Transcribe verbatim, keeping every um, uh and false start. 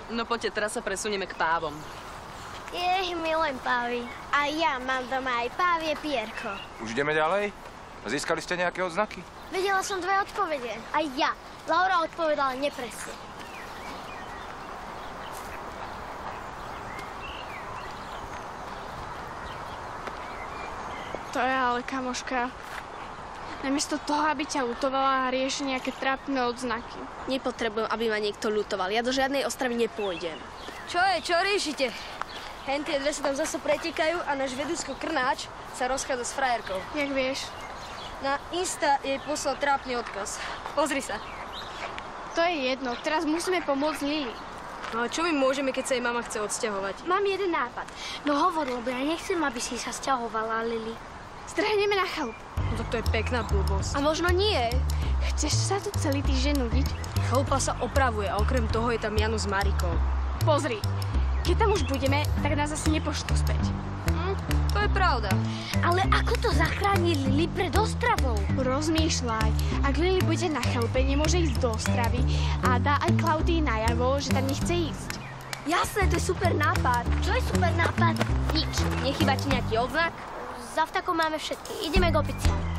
No poďte, teraz sa presunieme k pávom. Jej, milujem pávy. A ja mám doma aj pávie pierko. Už ideme ďalej? Získali ste nejaké odznaky? Vedela som dve odpovede. Aj ja. Laura odpovedala nepresne. To je ale, kamoška. Namiesto toho, aby ťa lutovala, rieši nejaké trápne odznaky. Nepotrebujem, aby ma niekto lutoval. Ja do žiadnej ostravy nepôjdem. Čo je? Čo riešite? Hen tie dve sa tam zase pretekajú a náš vedúcko Krnáč sa rozchádza s frajerkou. Jak vieš? Na Insta jej poslal trápny odkaz. Pozri sa. To je jedno. Teraz musíme pomôcť Lili. No a čo my môžeme, keď sa jej mama chce odsťahovať? Mám jeden nápad. No hovor, lebo ja nechcem, aby si sa sťahovala, Lili. Strhneme na chalupu. No tak to je pekná blbosť. A možno nie. Chceš sa tu celý týždeň nudiť? Chalupa sa opravuje a okrem toho je tam Jano s Marikou. Pozri, keď tam už budeme, tak nás asi nepošlú späť. Hm, to je pravda. Ale ako to zachráni Lili pred Ostravou? Rozmýšľaj. Ak Lili bude na chalupe, nemôže ísť do Ostravy a dá aj Klaudii najavo, že tam nechce ísť. Jasné, to je super nápad. Čo je super nápad? Nič. Nechýba ti nejaký odznak? Za vtakom máme všetky. Ideme k oficiám.